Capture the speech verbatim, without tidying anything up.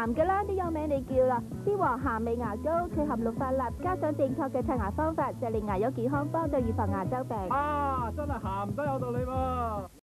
鹹嘅啦，都有名你叫啦。啲黃鹹味牙膏，佢含氯化鈉，加上正確嘅刷牙方法，就令牙有健康，幫到預防牙周病。 啊，真係鹹得有道理喎！